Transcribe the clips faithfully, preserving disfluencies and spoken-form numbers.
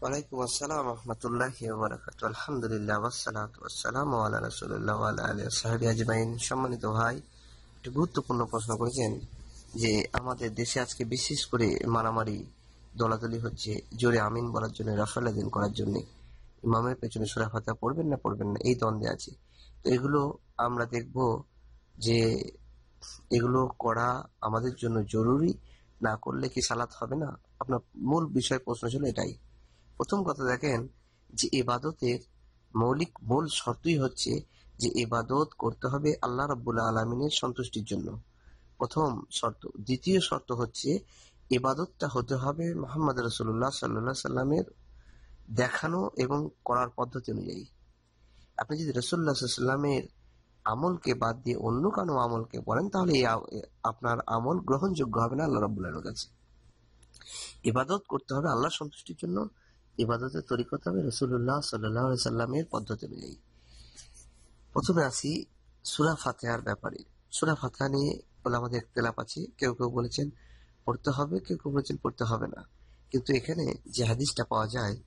ওয়ালাইকুম আসসালাম রহমতুল্লাহি ওয়া বারাকাতুহু। আলহামদুলিল্লাহ ওয়াসসালাতু ওয়াসসালামু আলা রাসূলিল্লাহ ওয়া আলা আলিহি ওয়া সাহবিহি আজমাইন। সম্মানিত ভাই, একটি গুরুত্বপূর্ণ প্রশ্ন করেছেন যে আমাদের দেশে আজকে বিশেষ করে মারামারি দলাদলি হচ্ছে জোরে আমিন বলার জন্য, রাফাল আযান করার জন্য। ইমামের পেছনে সূরা ফাতিহা পড়বেন না পড়বেন না এই দ্বন্দ্বে আছে। তো এগুলো আমরা দেখব যে এগুলো করা আমাদের জন্য জরুরি, না করলে কি সালাত হবে না? আপনার মূল বিষয় প্রশ্ন ছিল এটাই। প্রথম কথা দেখেন যে ইবাদতের মৌলিক মূল শর্তই হচ্ছে যে ইবাদত করতে হবে আল্লাহ রাব্বুল আলামিনের সন্তুষ্টির জন্য, প্রথম শর্ত। দ্বিতীয় শর্ত হচ্ছে ইবাদতটা হতে হবে মুহাম্মদ রাসূলুল্লাহ সাল্লাল্লাহু আলাইহি সাল্লামের দেখানো এবং করার পদ্ধতি অনুযায়ী। আপনি যদি রাসূলুল্লাহ সাল্লাল্লাহু আলাইহি সাল্লামের আমলকে বাদ দিয়ে অন্য কোনো আমলকে করেন তাহলে আপনার আমল গ্রহণযোগ্য হবে না আল্লাহ রাব্বুল আলামিনের কাছে। ইবাদত করতে হবে আল্লাহর সন্তুষ্টির জন্য, ইবাদতের তরিকত হবে রাসূলুল্লাহ সাল্লাল্লাহু আলাইহি সাল্লামের পদ্ধতি অনুযায়ী। প্রথমে আসি সূরা ফাতিহার ব্যাপারে। সূরা ফাতিহা নিয়ে উলামাদের ইখতিলাফ আছে। কেউ কেউ বলেছেন পড়তে হবে, কেউ কেউ বলেছেন পড়তে হবে না। কিন্তু এখানে যে হাদিসটা পাওয়া যায়,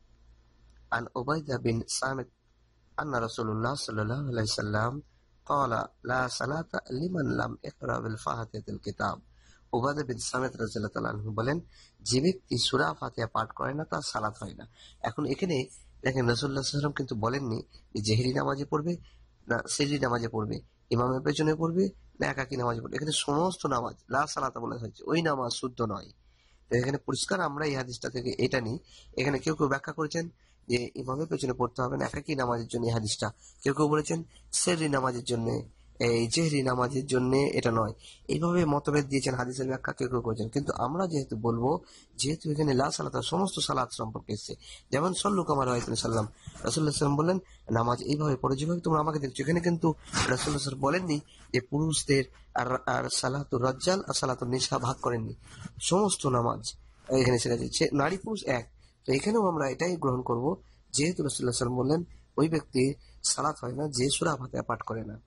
আন উবাইদা বিন সামিত আন্না রাসূলুল্লাহ সাল্লাল্লাহু আলাইহি সাল্লাম ক্বালা লা সালাতা লিমান লাম ইকরা বিল ফাতিহাতিল কিতাব। উবাদা বিন সামিত রাদিয়াল্লাহু তাআলা আনহু বলেন, যে ব্যক্তি সূরা ফাতিহা পাঠ করে না তার সালাত হয় না। এখন এখানে দেখেন রাসূলুল্লাহ সাল্লাল্লাহু আলাইহি ওয়াসাল্লাম কিন্তু বলেননি যে জেহরি নামাজে পড়বে না সিররি নামাজে পড়বে, ইমামের পেছনে পড়বে না একাকী নামাজে পড়বে। এখানে সমস্ত নামাজ লা সালাতা বলা হয়েছে, ওই নামাজ শুদ্ধ নয়। তো এখানে পরিষ্কার আমরা এই হাদিসটা থেকে এটা নিই। এখানে কেউ কেউ ব্যাখ্যা করেছেন যে ইমামের পেছনে পড়তে হবে না একাকী নামাজের জন্য এই হাদিসটা, কেউ কেউ বলেছেন সিররি নামাজের জন্য, এই জেহরি নামাজের জন্য এটা নয়। এইভাবে মতভেদ দিয়েছেন, হাদিসের ব্যাখ্যা কেউ কেউ করেছেন। কিন্তু আমরা যেহেতু বলবো, যেহেতু এখানে লা সালাত সমস্ত সালাত সম্পর্কে এসেছে, যেমন সল্লু কামা রাআইতুমুনি সাল্লাম, রাসূলুল্লাহ সাল্লাম বললেন নামাজ এইভাবে পড়ো যেভাবে তোমরা আমাকে দেখছো। এখানে কিন্তু রাসূলুল্লাহ সাল্লাম বলেননি যে পুরুষদের আর আর সালাতুর রাজ্জাল আর সালাতুন নিসা ভাগ করেননি, সমস্ত নামাজ এখানে সেটা যাচ্ছে, নারী পুরুষ এক। তো এখানেও আমরা এটাই গ্রহণ করব, যেহেতু রাসূলুল্লাহ সাল্লাম বললেন ওই ব্যক্তি সালাত হয় না যে সূরা ফাতিহা পাঠ করে না।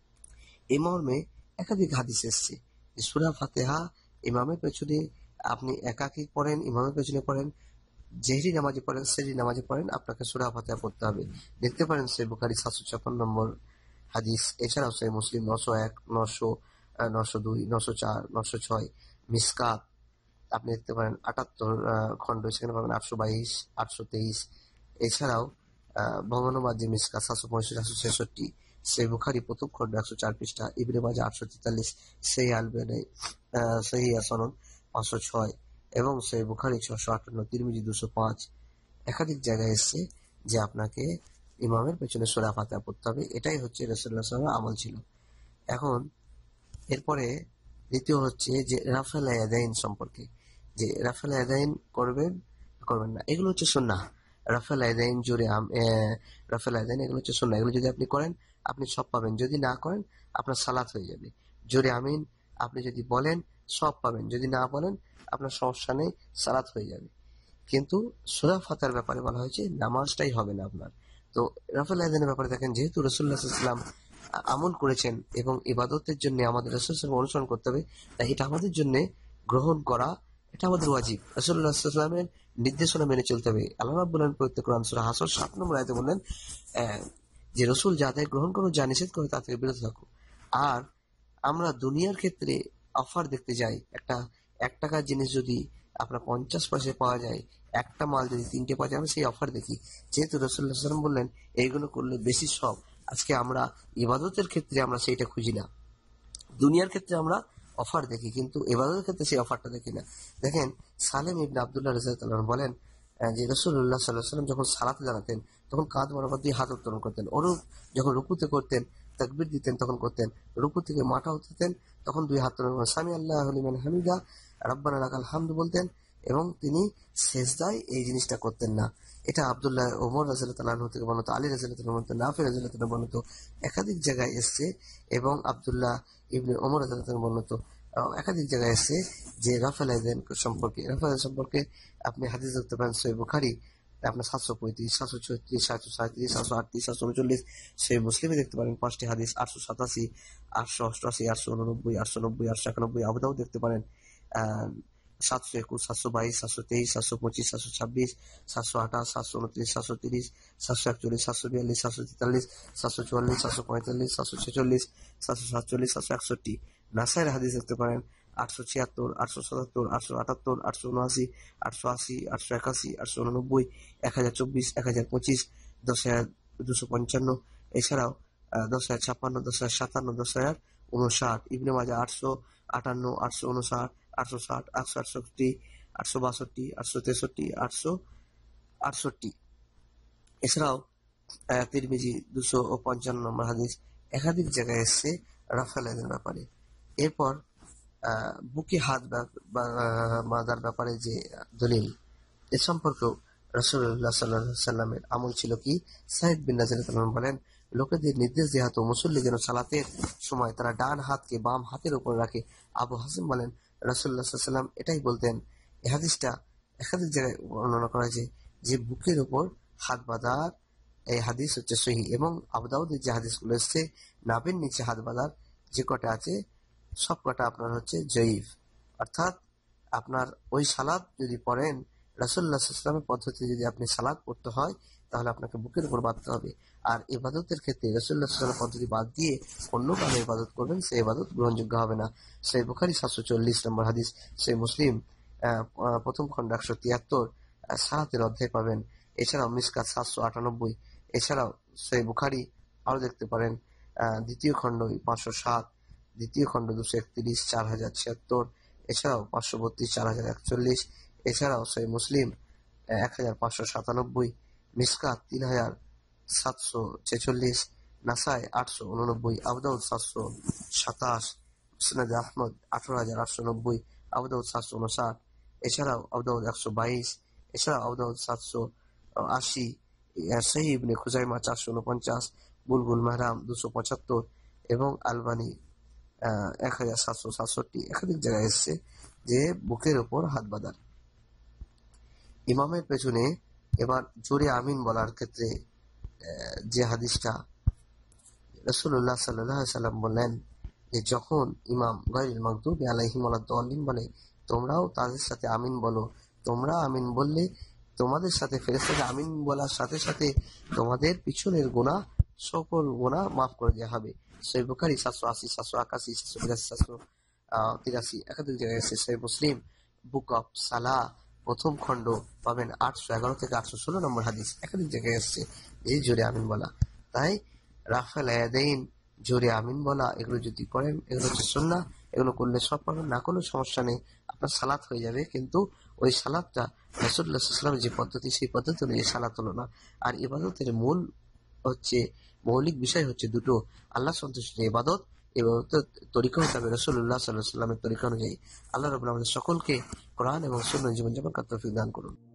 এই মর্মে একাধিক হাদিস এসছে যে সূরা ফাতিহা ইমামের পেছনে আপনি একাকী পড়েন, ইমামের পেছনে পড়েন, জেহরি নামাজে পড়েন, সিররি নামাজে পড়েন, আপনাকে সূরা ফাতিহা পড়তে হবে। দেখতে পারেন সহিহ বুখারী সাতশো ছাপ্পান্ন নম্বর হাদিস, এছাড়াও সহিহ মুসলিম নশো এক, নশো নশো দুই, নশো চার, নশো ছয়, মিসকাত আপনি দেখতে পারেন আটাত্তর খণ্ড, সেখানে পাবেন আটশো বাইশ, আটশো তেইশ। এছাড়াও আহ ভবনবাদ যে মিসকাত সাতশো পঁয়ষট্টি, সাতশো ছেষট্টি, সহিহ বুখারী প্রথম খণ্ড একশো চার পৃষ্ঠা, ইবনে মাজাহ আটশো তেতাল্লিশ, সহিহ আলবানী সহিহ সনদ পাঁচশো ছয় এবং সহিহ বুখারী ছশো আটান্ন, তিরমিজি দুশো পাঁচ। একাধিক জায়গায় এসছে যে আপনাকে ইমামের পেছনে সূরা ফাতিহা পড়তে হবে। এটাই হচ্ছে রাসূলুল্লাহ সাল্লাল্লাহু আলাইহি ওয়াসাল্লামের আমল ছিল। এখন এরপরে দ্বিতীয় হচ্ছে যে রাফাল ইয়াদাইন সম্পর্কে, যে রাফাল ইয়াদাইন করবেন করবেন না, এগুলো হচ্ছে সুন্নাহ। রাফাল ইয়াদাইন জোরে রাফাল ইয়াদাইন এগুলো হচ্ছে সুন্নাহ। এগুলো যদি আপনি করেন আপনি সব পাবেন, যদি না করেন আপনার সালাত হয়ে যাবে। জোরে আমিন আপনি যদি বলেন সব পাবেন, যদি না বলেন আপনার সমস্যা নেই, সালাত হয়ে যাবে। কিন্তু সূরা ফাতিহার ব্যাপারে বলা হয়েছে নামাজটাই হবে না আপনার। তো রাফাল ইয়াদাইনের ব্যাপারে দেখেন, যেহেতু রাসূলুল্লাহ সাল্লাল্লাহু আলাইহি ওয়াসাল্লাম আমল করেছেন এবং ইবাদতের জন্য আমাদের রাসূল সাল্লাল্লাহু আলাইহি ওয়াসাল্লাম অনুসরণ করতে হবে, তাই এটা আমাদের জন্য গ্রহণ করা এটা আমাদের ওয়াজিব। রাসূলুল্লাহ সাল্লাল্লাহু আলাইহি ওয়াসাল্লামের নির্দেশনা মেনে চলতে হবে। আল্লাহ রাব্বুল আলামিন পবিত্র কোরআন সূরা হাসর সাত নম্বর আয়াতে বললেন যে রাসূল যা আদেশ গ্রহণ করো, যা নিষেধ করো তা থেকে বিরত থাকো। আর আমরা দুনিয়ার ক্ষেত্রে অফার দেখতে যাই, একটা এক টাকার জিনিস যদি আপনার পঞ্চাশ পয়সায় পাওয়া যায়, একটা মাল যদি তিনটে পাওয়া যায়, আমরা সেই অফার দেখি। যেহেতু রাসূলুল্লাহ সাল্লাল্লাহু আলাইহি ওয়াসাল্লাম বললেন এইগুলো করলে বেশি সব, আজকে আমরা ইবাদতের ক্ষেত্রে আমরা সেইটা খুঁজি না, দুনিয়ার ক্ষেত্রে আমরা অফার দেখি, কিন্তু ইবাদতের ক্ষেত্রে সেই অফারটা দেখি না। দেখেন সালেম ইবনে আব্দুল্লাহ রাদিয়াল্লাহু আনহু বলেন যে রাসূলুল্লাহ সাল্লাল্লাহু আলাইহি ওয়াসাল্লাম যখন সালাতে দাঁড়াতেন তখন কাঁধ বরাবর দিয়ে হাত উত্তোলন করতেন, ওরূপ যখন রুকুতে করতেন তাকবীর দিতেন তখন করতেন, রুকু থেকে মাথা উঠাতেন তখন দুই হাত তুলে সামি আল্লাহু লিমান হামিদা রাব্বানা লাকাল হামদু বলতেন, এবং তিনি সেজদায় এই জিনিসটা করতেন না। এটা আব্দুল্লাহ ওমর রাদিয়াল্লাহু তাআলা আনহু থেকে বর্ণিত, আলী রাদিয়াল্লাহু তাআলা বর্ণিত, নাফি রাদিয়াল্লাহু তাআলা বর্ণিত, একাধিক জায়গায় এসেছে। এবং আব্দুল্লাহ ইবনে ওমর রাদিয়াল্লাহু তাআলা বর্ণিত একাধিক জায়গায় এসেছে যে রাফাল ইয়াদাইন সম্পর্কে। রাফাল ইয়াদাইন সম্পর্কে আপনি হাদিস দেখতে পান সহিহ বুখারী আপনার সাতশো পঁয়ত্রিশ, সাতশো ছত্রিশ, সাতশো সাঁইত্রিশ, সাতশো আটত্রিশ, সাতশো উনচল্লিশ। সহিহ মুসলিমে দেখতে পারেন পাঁচটি হাদিস, আটশো সাতাশি, আটশো অষ্টআশি, আটশো উননব্বই, আটশো নব্বই, আটশো একানব্বই। আবু দাউদ দেখতে পারেন সাতশো একুশ, সাতশো বাইশ, সাতশো তেইশ, সাতশো পঁচিশ, সাতশো ছাব্বিশ, সাতশো আঠাশ, সাতশো উনত্রিশ, সাতশো তিরিশ, সাতশো একচল্লিশ, সাতশো বিয়াল্লিশ, সাতশো তেতাল্লিশ, সাতশো চুয়াল্লিশ, সাতশো পঁয়তাল্লিশ, সাতশো ছেচল্লিশ, সাতশো সাতচল্লিশ, সাতশো একষট্টি। নাসাইয়ের হাদিস দেখতে পারেন আটশো ছিয়াত্তর, আটশো সাতাত্তর, আটশো আটাত্তর, আটশো উনআশি, আটশো আশি, আটশো একাশি, আটশো উননব্বই, এক হাজার চব্বিশ, এক হাজার পঁচিশ, দশ হাজার দুশো পঞ্চান্ন। এছাড়াও আহ, দশ হাজার ছাপ্পান্ন, দশ হাজার সাতান্ন, দশ হাজার উনষাট। ইবনে মাজাহ আটশো আটান্ন, আটশো উনষাট, আটশো ষাট, আটশো আটষট্টি, আটশো বাষট্টি, আটশো তেষট্টি, আটশো আটষট্টি। এছাড়াও আহ, তিরমিজি দুশো ও পঞ্চান্ন নম্বর হাদিস। একাধিক জায়গায় এসছে রাফাল এর ব্যাপারে। এরপর আহ, বুকে হাত বা- বা- বাঁধার ব্যাপারে যে দলিল, এ সম্পর্কেও রাসূলুল্লাহ সাল্লাল্লাহু আলাইহি সাল্লামের আমল ছিল কি? সাইদ বিন নাজির রাদিয়াল্লাহু আনহু বলেন, লোকেদের নির্দেশ দেয়া হতো মুসল্লি যেন সালাতের সময় তারা ডান হাতকে বাম হাতের উপর রাখে। আবু হাসিম বলেন, রাসূলুল্লাহ সাল্লাল্লাহু আলাইহি সাল্লাম এটাই বলতেন। এই হাদিসটা একাধিক জায়গায় বর্ণনা করা হয়েছে যে বুকের উপর হাত বাঁধার এই হাদিস হচ্ছে সহিহ। এবং আবু দাউদের যে হাদিসগুলো এসছে নাভির নিচে হাত বাঁধার যে কটা আছে সব কটা আপনার হচ্ছে জয়ীফ। অর্থাৎ আপনার ওই সালাত যদি পড়েন, রাসূলুল্লাহ সাল্লাল্লাহু আলাইহি ওয়াসাল্লামের পদ্ধতি যদি আপনি সালাত পড়তে হয় তাহলে আপনাকে বুকের উপর বাঁধতে হবে। আর ইবাদতের ক্ষেত্রে রাসূলুল্লাহ সাল্লাল্লাহু আলাইহি ওয়াসাল্লাম পদ্ধতি বাদ দিয়ে অন্য কারো ইবাদত করবেন, সেই ইবাদত গ্রহণযোগ্য হবে না। সহিহ বুখারী সাতশো চল্লিশ নম্বর হাদিস, সহিহ মুসলিম আহ, আহ, প্রথম খণ্ড একশো তিয়াত্তর, আহ, সালাতের অধ্যায় পাবেন। এছাড়াও মিসকাত সাতশো আটানব্বই। এছাড়াও সহিহ বুখারী আরো দেখতে পারেন আহ, দ্বিতীয় খণ্ড পাঁচশো সাত, দ্বিতীয় খণ্ড দুশো একত্রিশ, চার হাজার ছিয়াত্তর। এছাড়াও পাঁচশো বত্রিশ, চার হাজার একচল্লিশ। এছাড়াও সহিহ মুসলিম এক হাজার পাঁচশো সাতানব্বই, মিসকাত তিন হাজার সাতশো ছেচল্লিশ, নাসায় আটশো উননব্বই, আবু দাউদ সাতশো সাতাশ, মুসনাদ আহমদ আঠারো হাজার আটশো নব্বই, আবু দাউদ সাতশো উনষাট। এছাড়াও আবু দাউদ একশো বাইশ। এছাড়াও আবু দাউদ সাতশো আশি, সহিহ ইবনে খুজাইমা চারশো উনপঞ্চাশ, বুলবুল মাহরাম দুশো পঁচাত্তর এবং আলবানী আহ এক হাজার সাতশো সাতষট্টি। একাধিক জায়গায় এসছে যে বুকের ওপর হাত বাঁধার। ইমামের পেছনে এবার জোরে আমিন বলার ক্ষেত্রে আহ, যে হাদিসটা রাসূলুল্লাহ সাল্লাল্লাহু আলাইহি সাল্লাম বললেন যে যখন ইমাম গায়রুল মাগদুবি আলাইহিম ওয়ালাদ-দাল্লিন বলে তোমরাও তাদের সাথে আমিন বলো। তোমরা আমিন বললে তোমাদের সাথে ফেরেশতাদের আমিন বলার সাথে সাথে তোমাদের পিছনের গুনাহ সকল গুনাহ মাফ করে দেওয়া হবে। সহিহ বুখারী সাতশো আশি, সাতশো একাশি, সাতশো বিরাশি, সাতশো তিরাশি। একাধিক জায়গায় এসেছে। সহিহ মুসলিম বুক অফ সালাহ প্রথম খণ্ড পাবেন আটশো এগারো থেকে আটশো ষোলো নম্বর হাদিস। একাধিক জায়গায় এসছে এই জোরে আমিন বলা। তাই রাফাল ইয়াদাইন, জোরে আমিন বলা, এগুলো যদি করেন এগুলো হচ্ছে সুন্নাহ। এগুলো করলে সব পাবেন, না করলেও সমস্যা নেই, আপনার সালাত হয়ে যাবে। কিন্তু ওই সালাতটা রাসূলুল্লাহ সাল্লাল্লাহু আলাইহি ওয়াসাল্লামের যে পদ্ধতি সেই পদ্ধতি অনুযায়ী সালাত হলো না। আর ইবাদতের মূল হচ্ছে মৌলিক বিষয় হচ্ছে দুটো, আল্লাহ সন্তুষ্টির ইবাদত এবং তরিকা হতে হবে রাসূলুল্লাহ সাল্লাল্লাহু আলাইহি ওয়াসাল্লামের তরিকা অনুযায়ী। আল্লাহ রাব্বুল আলামিন আমাদের সকলকে কোরআন এবং সুন্নাহ জীবনযাপন করার তৌফিক দান করুন।